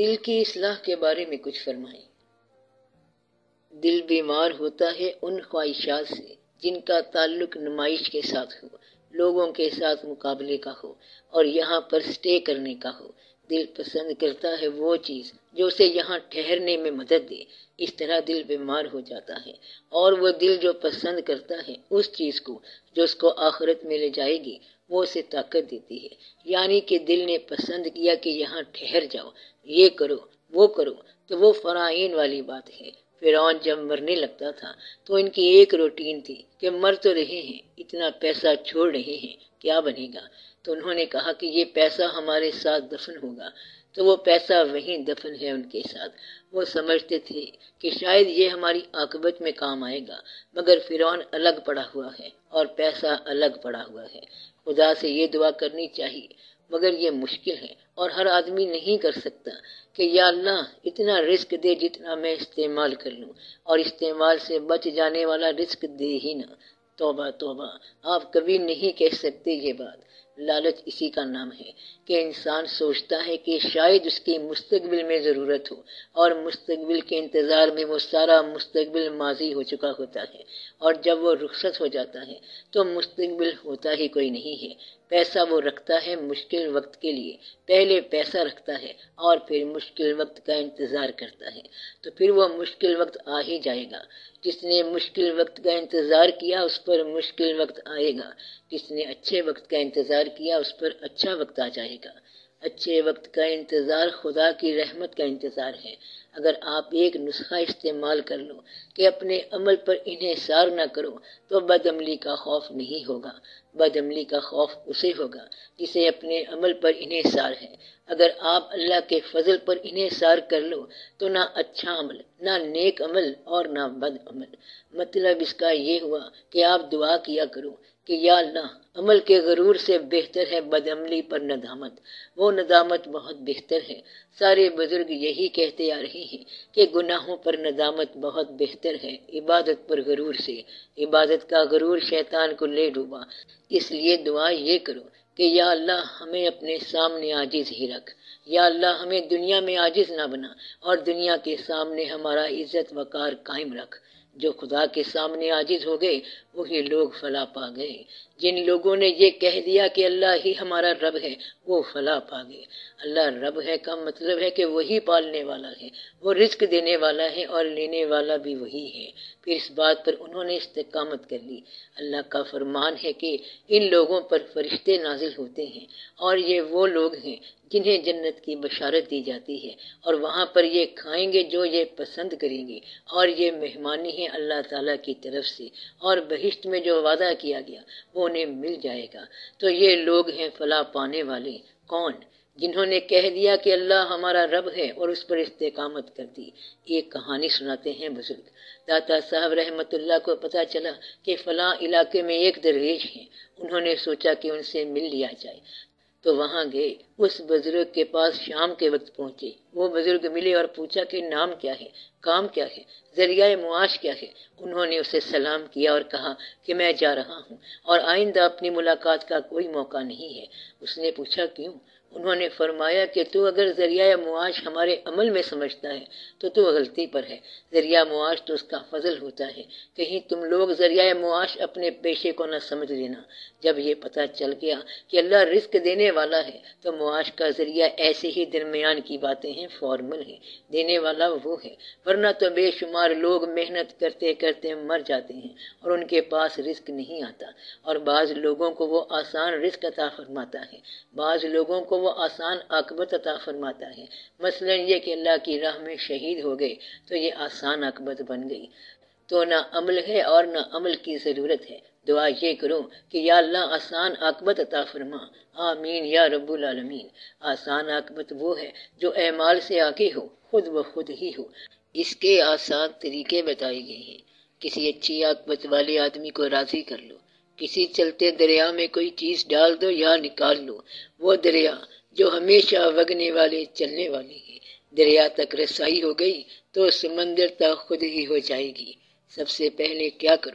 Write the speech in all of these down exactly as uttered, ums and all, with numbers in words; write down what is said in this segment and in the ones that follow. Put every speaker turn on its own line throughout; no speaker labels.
دل کی اصلاح کے بارے میں کچھ فرمائیں۔ دل بیمار ہوتا ہے ان خواہشات سے جن کا تعلق نمائش کے ساتھ ہو، لوگوں کے ساتھ مقابلے کا ہو اور یہاں پر سٹے کرنے کا ہو۔ دل پسند کرتا ہے وہ چیز جو اسے یہاں ٹھہرنے میں مدد دے، اس طرح دل بیمار ہو جاتا ہے۔ اور وہ دل جو پسند کرتا ہے اس چیز کو جو اس کو آخرت میں لے جائے گی، وہ اسے طاقت دیتی ہے۔ یعنی کہ دل نے پسند کیا کہ یہاں ٹھہر جاؤ، یہ کرو وہ کرو، تو وہ فرائین والی بات ہے۔ فرعون جب مرنے لگتا تھا تو ان کی ایک روٹین تھی کہ مر تو رہے ہیں، اتنا پیسہ چھوڑ رہے ہیں، کیا بنے گا؟ تو انہوں نے کہا کہ یہ پیسہ ہمارے ساتھ دفن ہوگا، تو وہ پیسہ وہیں دفن ہے ان کے ساتھ۔ وہ سمجھتے تھے کہ شاید یہ ہماری عاقبت میں کام آئے گا، مگر فرعون الگ پڑا ہوا ہے اور پیسہ الگ پڑا ہوا ہے۔ خدا سے یہ دعا کرنی چاہیے، مگر یہ مشکل ہے اور ہر آدمی نہیں کر سکتا کہ یا اللہ اتنا رزق دے جتنا میں استعمال کر لوں، اور استعمال سے بچ جانے والا رزق دے ہی نہ۔ توبہ توبہ، آپ کبھی نہیں کہہ سکتے یہ بات۔ لالچ اسی کا نام ہے کہ انسان سوچتا ہے کہ شاید اس کی مستقبل میں ضرورت ہو، اور مستقبل کے انتظار میں وہ سارا مستقبل ماضی ہو چکا ہوتا ہے، اور جب وہ رخصت ہو جاتا ہے تو مستقبل ہوتا ہی کوئی نہیں ہے۔ پیسہ وہ رکھتا ہے مشکل وقت کے لیے، پہلے پیسہ رکھتا ہے اور پھر مشکل وقت کا انتظار کرتا ہے، تو پھر وہ مشکل وقت آ ہی جائے گا۔ جس نے مشکل وقت کا انتظار کیا اس پر مشکل وقت آئے گا، جس نے اچھے وقت کا انتظار کیا اس پر اچھا وقت آ جائے گا۔ اچھے وقت کا انتظار خدا کی رحمت کا انتظار ہے۔ اگر آپ ایک نسخہ استعمال کر لو کہ اپنے عمل پر انحصار نہ کرو تو بد عملی کا خوف نہیں ہوگا۔ بد عملی کا خوف اسے ہوگا جسے اپنے عمل پر انحصار ہے۔ اگر آپ اللہ کے فضل پر انحصار کر لو تو نہ اچھا عمل، نہ نیک عمل اور نہ بد عمل۔ مطلب اس کا یہ ہوا کہ آپ دعا کیا کرو کہ یا اللہ عمل کے غرور سے بہتر ہے بد عملی پر ندامت، وہ ندامت بہت بہتر ہے۔ سارے بزرگ یہی کہتے آ رہے ہیں کہ گناہوں پر ندامت بہت بہتر ہے عبادت پر غرور سے۔ عبادت کا غرور شیطان کو لے ڈوبا۔ اس لیے دعا یہ کرو کہ یا اللہ ہمیں اپنے سامنے عاجز ہی رکھ، یا اللہ ہمیں دنیا میں عاجز نہ بنا اور دنیا کے سامنے ہمارا عزت وقار قائم رکھ۔ جو خدا کے سامنے عاجز ہو گئے وہی لوگ فلاح پا گئے۔ جن لوگوں نے یہ کہہ دیا کہ اللہ ہی ہمارا رب ہے وہ فلاح پا گئے۔ اللہ رب ہے کا مطلب ہے کہ وہی پالنے والا ہے، وہ رزق دینے والا ہے اور لینے والا بھی وہی ہے۔ پھر اس بات پر انہوں نے استقامت کر لی۔ اللہ کا فرمان ہے کہ ان لوگوں پر فرشتے نازل ہوتے ہیں، اور یہ وہ لوگ ہیں جنہیں جنت کی بشارت دی جاتی ہے، اور وہاں پر یہ کھائیں گے جو یہ پسند کریں گے، اور یہ مہمانی ہے اللہ تعالیٰ کی طرف سے، اور بہشت میں جو وعدہ کیا گیا وہ انہیں مل جائے گا۔ تو یہ لوگ ہیں فلاح پانے والے۔ کون؟ جنہوں نے کہہ دیا کہ اللہ ہمارا رب ہے اور اس پر استقامت کر دی۔ ایک کہانی سناتے ہیں بزرگ۔ داتا صاحب رحمت اللہ کو پتہ چلا کہ فلاں علاقے میں ایک درویش ہیں، انہوں نے سوچا کہ ان سے مل لیا جائے، تو وہاں گئے۔ اس بزرگ کے پاس شام کے وقت پہنچے۔ وہ بزرگ ملے اور پوچھا کہ نام کیا ہے، کام کیا ہے، ذریعہ معاش کیا ہے۔ انہوں نے اسے سلام کیا اور کہا کہ میں جا رہا ہوں اور آئندہ اپنی ملاقات کا کوئی موقع نہیں ہے۔ اس نے پوچھا کیوں؟ انہوں نے فرمایا کہ تو اگر ذریعہ معاش ہمارے عمل میں سمجھتا ہے تو تو غلطی پر ہے۔ ذریعہ معاش تو اس کا فضل ہوتا ہے، کہیں تم لوگ ذریعہ معاش اپنے پیشے کو نہ سمجھ لینا۔ جب یہ پتہ چل گیا کہ اللہ رزق دینے والا ہے تو معاش کا ذریعہ ایسے ہی درمیان کی باتیں ہیں، فارمل ہیں، دینے والا وہ ہے۔ ورنہ تو بے شمار لوگ محنت کرتے کرتے مر جاتے ہیں اور ان کے پاس رزق نہیں آتا، اور بعض لوگوں کو وہ آسان رزق عطا فرماتا ہے، بعض لوگوں کو وہ آسان عاقبت عطا فرماتا ہے۔ مثلا یہ کہ اللہ کی راہ میں شہید ہو گئے تو یہ آسان عاقبت بن گئی۔ تو نہ عمل ہے اور نہ عمل کی ضرورت ہے۔ دعا یہ کرو کہ یا اللہ آسان عاقبت عطا فرما، آمین یا رب العالمین۔ آسان عاقبت وہ ہے جو اعمال سے آگے ہو، خود بخود ہی ہو۔ اس کے آسان طریقے بتائے گئے ہیں۔ کسی اچھی عاقبت والے آدمی کو راضی کر لو، کسی چلتے دریا میں کوئی چیز ڈال دو یا نکال لو، وہ دریا جو ہمیشہ وگنے والے چلنے والے ہیں۔ دریا تک رسائی ہو گئی تو سمندر تک خود ہی ہو جائے گی۔ سب سے پہلے کیا کرو؟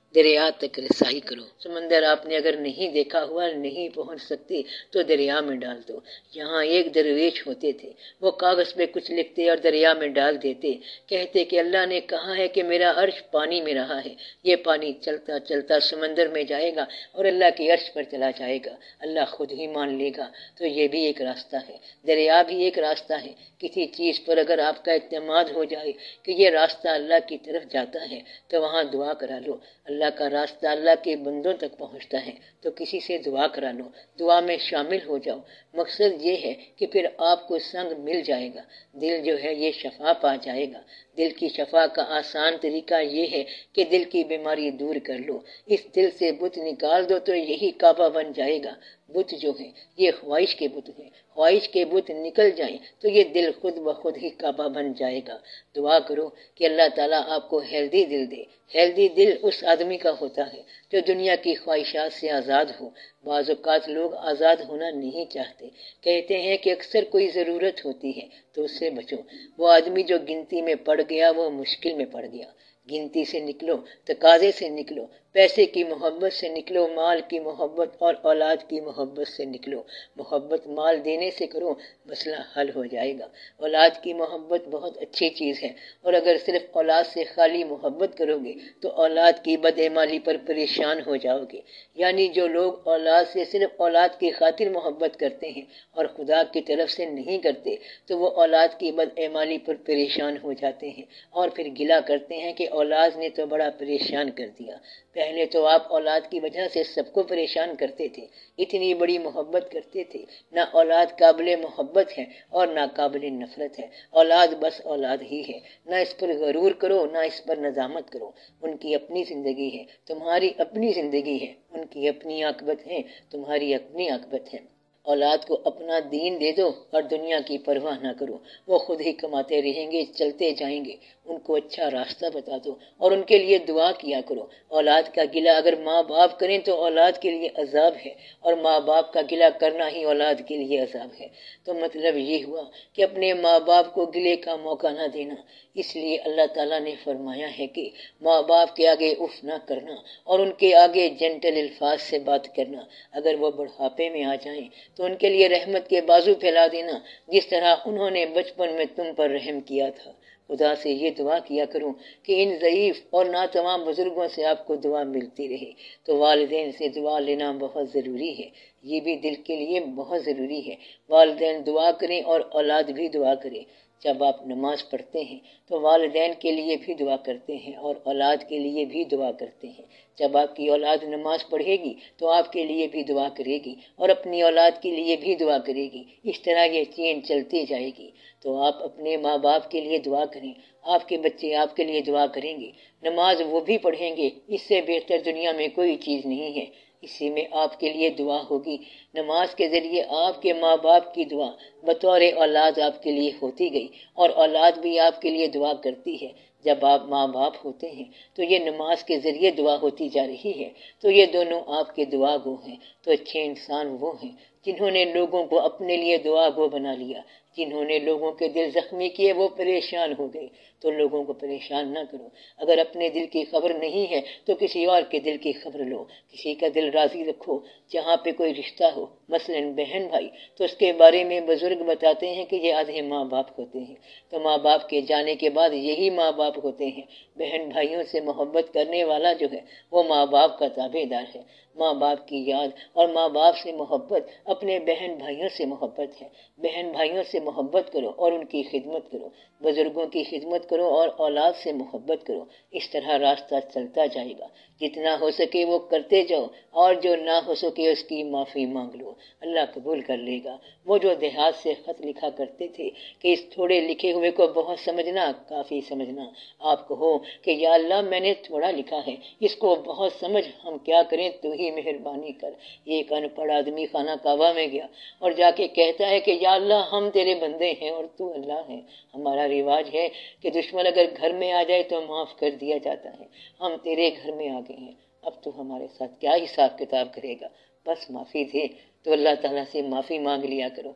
دریا تک رسائی کرو۔ سمندر آپ نے اگر نہیں دیکھا ہوا، نہیں پہنچ سکتے تو دریا میں ڈال دو۔ یہاں ایک درویش ہوتے تھے، وہ کاغذ پہ کچھ لکھتے اور دریا میں ڈال دیتے، کہتے کہ اللہ نے کہا ہے کہ میرا عرش پانی میں رہا ہے، یہ پانی چلتا چلتا سمندر میں جائے گا اور اللہ کے عرش پر چلا جائے گا، اللہ خود ہی مان لے گا۔ تو یہ بھی ایک راستہ ہے، دریا بھی ایک راستہ ہے۔ کسی چیز پر اگر آپ کا اعتماد ہو جائے کہ یہ راستہ اللہ کی طرف جاتا ہے تو وہاں دعا کرا لو۔ اللہ کا راستہ اللہ کے بندوں تک پہنچتا ہے تو کسی سے دعا کرا لو، دعا میں شامل ہو جاؤ۔ مقصد یہ ہے کہ پھر آپ کو سنگ مل جائے گا، دل جو ہے یہ شفا پا جائے گا۔ دل کی شفا کا آسان طریقہ یہ ہے کہ دل کی بیماری دور کر لو، اس دل سے بت نکال دو تو یہی کعبہ بن جائے گا۔ بت جو ہے یہ خواہش کے بت ہیں، خواہش کے بت نکل جائیں تو یہ دل خود بخود ہی کعبہ بن جائے گا۔ دعا کرو کہ اللہ تعالیٰ آپ کو ہیلدی دل دے۔ ہیلدی دل اس آدمی کا ہوتا ہے جو دنیا کی خواہشات سے آزاد ہو۔ بعض اوقات لوگ آزاد ہونا نہیں چاہتے، کہتے ہیں کہ اکثر کوئی ضرورت ہوتی ہے تو اس سے بچو۔ وہ آدمی جو گنتی میں پڑ گیا وہ مشکل میں پڑ گیا۔ گنتی سے نکلو، تقاضے سے نکلو، پیسے کی محبت سے نکلو، مال کی محبت اور اولاد کی محبت سے نکلو۔ محبت مال دینے سے کرو، مسئلہ حل ہو جائے گا۔ اولاد کی محبت بہت اچھی چیز ہے، اور اگر صرف اولاد سے خالی محبت کرو گے تو اولاد کی بدعمالی پر پریشان ہو جاؤ گے۔ یعنی جو لوگ اولاد سے صرف اولاد کی خاطر محبت کرتے ہیں اور خدا کی طرف سے نہیں کرتے تو وہ اولاد کی بدعمالی پر پریشان ہو جاتے ہیں اور پھر گلہ کرتے ہیں کہ اولاد نے تو بڑا پریشان کر دیا۔ پہلے تو آپ اولاد کی وجہ سے سب کو پریشان کرتے تھے، اتنی بڑی محبت کرتے تھے۔ نہ اولاد قابل محبت ہے اور نہ قابل نفرت ہے، اولاد بس اولاد ہی ہے۔ نہ اس پر غرور کرو، نہ اس پر ندامت کرو۔ ان کی اپنی زندگی ہے، تمہاری اپنی زندگی ہے، ان کی اپنی عاقبت ہے، تمہاری اپنی عاقبت ہے۔ اولاد کو اپنا دین دے دو اور دنیا کی پرواہ نہ کرو، وہ خود ہی کماتے رہیں گے، چلتے جائیں گے۔ ان کو اچھا راستہ بتا دو اور ان کے لیے دعا کیا کرو۔ اولاد کا گلہ اگر ماں باپ کریں تو اولاد کے لیے عذاب ہے، اور ماں باپ کا گلہ کرنا ہی اولاد کے لیے عذاب ہے۔ تو مطلب یہ ہوا کہ اپنے ماں باپ کو گلے کا موقع نہ دینا۔ اس لیے اللہ تعالیٰ نے فرمایا ہے کہ ماں باپ کے آگے اف نہ کرنا اور ان کے آگے جنٹل الفاظ سے بات کرنا۔ اگر وہ بڑھاپے میں آ جائیں تو ان کے لیے رحمت کے بازو پھیلا دینا، جس طرح انہوں نے بچپن میں تم پر رحم کیا تھا۔ خدا سے یہ دعا کیا کروں کہ ان ضعیف اور ناتمام بزرگوں سے آپ کو دعا ملتی رہے۔ تو والدین سے دعا لینا بہت ضروری ہے، یہ بھی دل کے لیے بہت ضروری ہے۔ والدین دعا کریں اور اولاد بھی دعا کرے۔ جب آپ نماز پڑھتے ہیں تو والدین کے لیے بھی دعا کرتے ہیں اور اولاد کے لیے بھی دعا کرتے ہیں۔ جب آپ کی اولاد نماز پڑھے گی تو آپ کے لیے بھی دعا کرے گی اور اپنی اولاد کے لیے بھی دعا کرے گی، اس طرح یہ چین چلتی جائے گی۔ تو آپ اپنے ماں باپ کے لیے دعا کریں، آپ کے بچے آپ کے لیے دعا کریں گے، نماز وہ بھی پڑھیں گے۔ اس سے بہتر دنیا میں کوئی چیز نہیں ہے، اسی میں آپ کے لیے دعا ہوگی۔ نماز کے ذریعے آپ کے ماں باپ کی دعا بطور اولاد آپ کے لیے ہوتی گئی اور اولاد بھی آپ کے لیے دعا کرتی ہے۔ جب آپ ماں باپ ہوتے ہیں تو یہ نماز کے ذریعے دعا ہوتی جا رہی ہے، تو یہ دونوں آپ کے دعا گو ہیں۔ تو اچھے انسان وہ ہیں جنہوں نے لوگوں کو اپنے لیے دعا گو بنا لیا، جنہوں نے لوگوں کے دل زخمی کیے، وہ پریشان ہو گئے۔ تو لوگوں کو پریشان نہ کرو۔ اگر اپنے دل کی خبر نہیں ہے تو کسی اور کے دل کی خبر لو، کسی کا دل راضی رکھو۔ جہاں پہ کوئی رشتہ ہو، مثلاً بہن بھائی، تو اس کے بارے میں بزرگ بتاتے ہیں کہ یہ آدھے ماں باپ ہوتے ہیں۔ تو ماں باپ کے جانے کے بعد یہی ماں باپ ہوتے ہیں۔ بہن بھائیوں سے محبت کرنے والا جو ہے وہ ماں باپ کا تابع دار ہے۔ ماں باپ کی یاد اور ماں باپ سے محبت اپنے بہن بھائیوں سے محبت ہے۔ بہن بھائیوں سے محبت کرو اور ان کی خدمت کرو، بزرگوں کی خدمت کرو اور اولاد سے محبت کرو۔ اس طرح راستہ چلتا جائے گا۔ جتنا ہو سکے وہ کرتے جاؤ اور جو نہ ہو سکے اس کی معافی مانگ لو، اللہ قبول کر لے گا۔ وہ جو دیہات سے خط لکھا کرتے تھے کہ اس تھوڑے لکھے ہوئے کو بہت سمجھنا، کافی سمجھنا، آپ کہو کہ یا اللہ میں نے تھوڑا لکھا ہے، اس کو بہت سمجھ، ہم کیا کریں، تو ہی مہربانی کر۔ ایک ان پڑھ آدمی خانہ کعبہ میں گیا اور جا کے کہتا ہے کہ یا اللہ ہم تیرے بندے ہیں اور تو اللہ ہے۔ ہمارا رواج ہے کہ دشمن اگر گھر میں آ جائے تو معاف کر دیا جاتا ہے، ہم تیرے گھر میں آ گئے ہیں، اب تو ہمارے ساتھ کیا حساب کتاب کرے گا، بس معافی دے۔ تو اللہ تعالیٰ سے معافی مانگ لیا کرو۔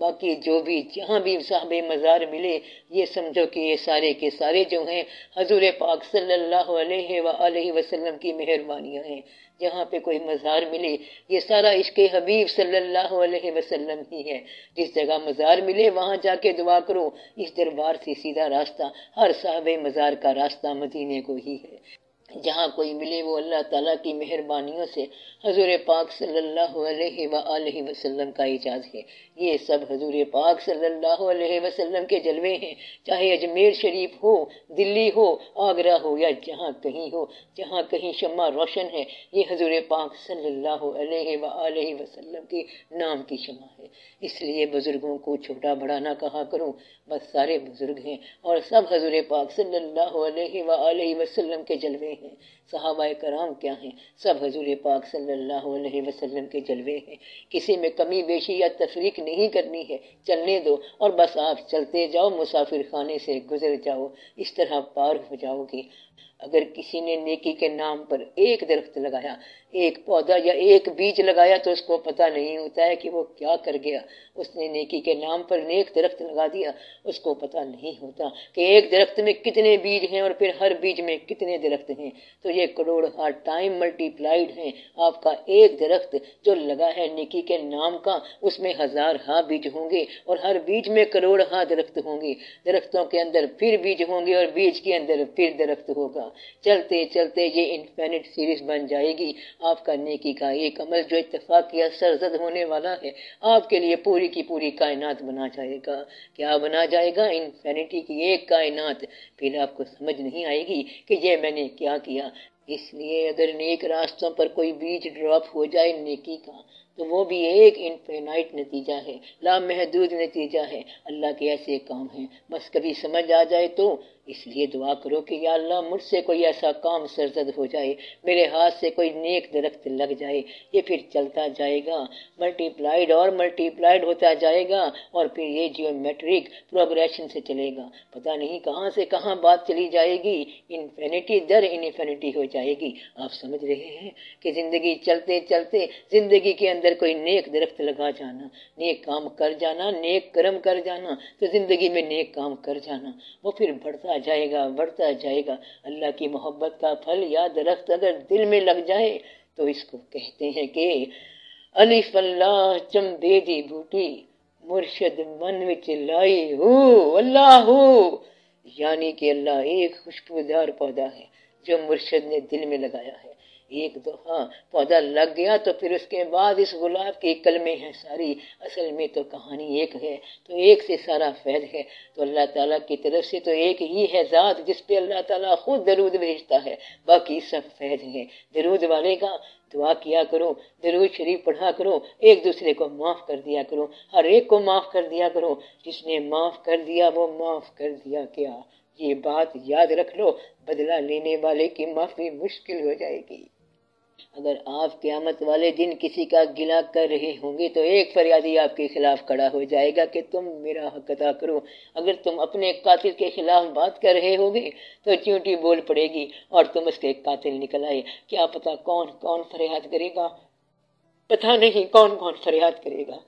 باقی جو بھی جہاں بھی صاحب مزار ملے یہ سمجھو کہ یہ سارے کے سارے جو ہیں حضور پاک صلی اللہ علیہ وآلہ وسلم کی مہربانیاں ہیں۔ جہاں پہ کوئی مزار ملے یہ سارا عشق حبیب صلی اللہ علیہ وسلم ہی ہے۔ جس جگہ مزار ملے وہاں جا کے دعا کرو۔ اس دربار سے سیدھا راستہ ہر صاحب مزار کا راستہ مدینے کو ہی ہے۔ جہاں کوئی ملے وہ اللہ تعالیٰ کی مہربانیوں سے حضور پاک صلی اللہ علیہ وآلہ وسلم کا اعجاز ہے۔ یہ سب حضور پاک صلی اللہ علیہ وسلم کے جلوے ہیں، چاہے اجمیر شریف ہو، دلی ہو، آگرہ ہو یا جہاں کہیں ہو، جہاں کہیں شمع روشن ہے یہ حضور پاک صلی اللہ علیہ وآلہ وسلم کے نام کی شمع ہے۔ اس لیے بزرگوں کو چھوٹا بڑا نہ کہا کروں، بس سارے بزرگ ہیں اور سب حضور پاک صلی اللہ علیہ وآلہ وسلم کے جلوے ہیں۔ صحابہ کرام کیا ہیں؟ سب حضور پاک صلی اللہ علیہ وسلم کے جلوے ہیں۔ کسی میں کمی بیشی یا تفریق نہیں کرنی ہے، چلنے دو اور بس آپ چلتے جاؤ، مسافر خانے سے گزر جاؤ، اس طرح پار ہو جاؤ گے۔ اگر کسی نے نیکی کے نام پر ایک درخت لگایا، ایک پودا یا ایک بیج لگایا تو اس کو پتہ نہیں ہوتا ہے کہ وہ کیا کر گیا۔ اس نے نیکی کے نام پر نیک درخت لگا دیا، اس کو پتہ نہیں ہوتا کہ ایک درخت میں کتنے بیج ہیں اور پھر ہر بیج میں کتنے درخت ہیں۔ تو یہ کروڑ ہا ٹائم ملٹی پلائڈ ہیں۔ آپ کا ایک درخت جو لگا ہے نیکی کے نام کا، اس میں ہزار ہا بیج ہوں گے اور ہر بیج میں کروڑ ہا درخت ہوں گے۔ درختوں کے اندر پھر بیج ہوں گے اور بیج کے اندر پھر درخت ہوگا۔ چلتے چلتے یہ انفینٹ سیریز بن جائے گی۔ آپ کا نیکی کا ایک عمل جو اتفاقیہ سرزد ہونے والا ہے آپ کے لیے پوری کی پوری کائنات بنا جائے گا۔ کیا بنا جائے گا؟ انفینٹی کی ایک کائنات۔ پھر آپ کو سمجھ نہیں آئے گی کہ یہ میں نے کیا کیا۔ اس لیے اگر نیک راستوں پر کوئی بیج ڈراپ ہو جائے نیکی کا تو وہ بھی ایک انفینائٹ نتیجہ ہے، لامحدود نتیجہ ہے۔ اللہ کے ایسے کام ہیں، بس کبھی سمجھ آ جائے تو اس لیے دعا کرو کہ یا اللہ مجھ سے کوئی ایسا کام سرزد ہو جائے، میرے ہاتھ سے کوئی نیک درخت لگ جائے۔ یہ پھر چلتا جائے گا، ملٹی پلائڈ اور ملٹی پلائڈ ہوتا جائے گا اور پھر یہ جیومیٹرک پروگریشن سے چلے گا۔ پتہ نہیں کہاں سے کہاں بات چلی جائے گی، انفینٹی در انفینٹی ہو جائے گی۔ آپ سمجھ رہے ہیں کہ زندگی چلتے چلتے زندگی کے اندر کوئی نیک درخت لگا جانا، نیک کام کر جانا، نیک کرم کر جانا، تو زندگی میں نیک کام کر جانا، وہ پھر بڑھتا جائے گا بڑھتا جائے گا۔ اللہ کی محبت کا پھل یا درخت اگر دل میں لگ جائے تو اس کو کہتے ہیں کہ الف اللہ چم دے دی بوٹی مرشد من وچ لائی ہو اللہ ہو، یعنی کہ اللہ ایک خوشبودار پودا ہے جو مرشد نے دل میں لگایا ہے۔ ایک دفعہ پودا لگ گیا تو پھر اس کے بعد اس گلاب کی کلمیں ہیں ساری، اصل میں تو کہانی ایک ہے، تو ایک سے سارا فیض ہے۔ تو اللہ تعالیٰ کی طرف سے تو ایک ہی ہے ذات جس پہ اللہ تعالیٰ خود درود بھیجتا ہے، باقی سب فیض ہے۔ درود والے کا دعا کیا کرو، درود شریف پڑھا کرو، ایک دوسرے کو معاف کر دیا کرو، ہر ایک کو معاف کر دیا کرو۔ جس نے معاف کر دیا وہ معاف کر دیا کیا، یہ بات یاد رکھ لو، بدلہ لینے والے کی معافی مشکل ہو جائے گی۔ اگر آپ قیامت والے دن کسی کا گلہ کر رہے ہوں گے تو ایک فریادی آپ کے خلاف کھڑا ہو جائے گا کہ تم میرا حق ادا کرو۔ اگر تم اپنے قاتل کے خلاف بات کر رہے ہوگے تو چیونٹی بول پڑے گی اور تم اس کے قاتل نکل آئے۔ کیا پتا کون کون فریاد کرے گا، پتہ نہیں کون کون فریاد کرے گا،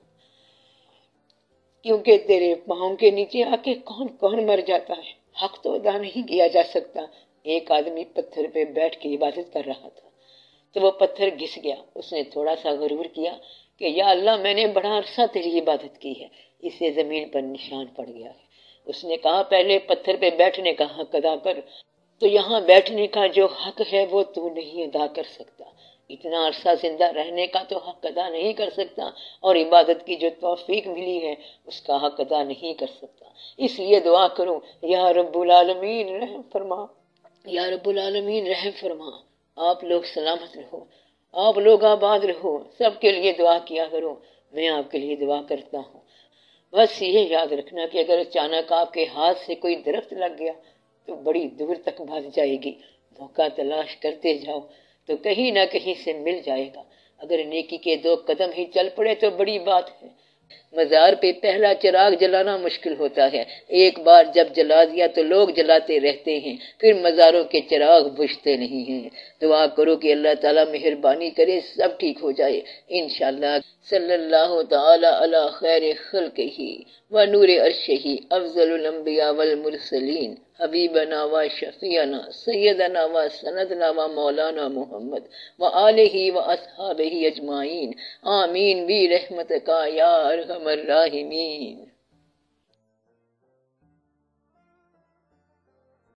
کیونکہ تیرے پاؤں کے نیچے آ کے کون کون مر جاتا ہے۔ حق تو ادا نہیں کیا جا سکتا۔ ایک آدمی پتھر پہ بیٹھ کے عبادت کر رہا تھا تو وہ پتھر گھس گیا۔ اس نے تھوڑا سا غرور کیا کہ یا اللہ میں نے بڑا عرصہ تیری عبادت کی ہے، اس سے زمین پر نشان پڑ گیا ہے۔ اس نے کہا پہلے پتھر پہ بیٹھنے کا حق ادا کر، تو یہاں بیٹھنے کا جو حق ہے وہ تو نہیں ادا کر سکتا، اتنا عرصہ زندہ رہنے کا تو حق ادا نہیں کر سکتا، اور عبادت کی جو توفیق ملی ہے اس کا حق ادا نہیں کر سکتا۔ اس لیے دعا کرو یا رب العالمین رحم فرما، یا رب العالمین رحم فرما، آپ لوگ سلامت رہو، آپ لوگ آباد رہو، سب کے لیے دعا کیا کرو، میں آپ کے لیے دعا کرتا ہوں۔ بس یہ یاد رکھنا کہ اگر اچانک آپ کے ہاتھ سے کوئی درخت لگ گیا تو بڑی دور تک بھاگ جائے گی، موقع تلاش کرتے جاؤ تو کہیں نہ کہیں سے مل جائے گا۔ اگر نیکی کے دو قدم ہی چل پڑے تو بڑی بات ہے، مزار پہ پہلا چراغ جلانا مشکل ہوتا ہے، ایک بار جب جلا دیا تو لوگ جلاتے رہتے ہیں، پھر مزاروں کے چراغ بجھتے نہیں ہیں۔ دعا کرو کہ اللہ تعالیٰ مہربانی کرے سب ٹھیک ہو جائے انشاءاللہ۔ صلی اللہ تعالی علی خیر خلقہ و نور عرشہ افضل الانبیاء والمرسلین حبیبنا و شفیعنا سیدنا و سندنا و مولانا محمد و آلہ و اصحابہ اجمعین، آمین برحمتک یا ارحم الراحمین۔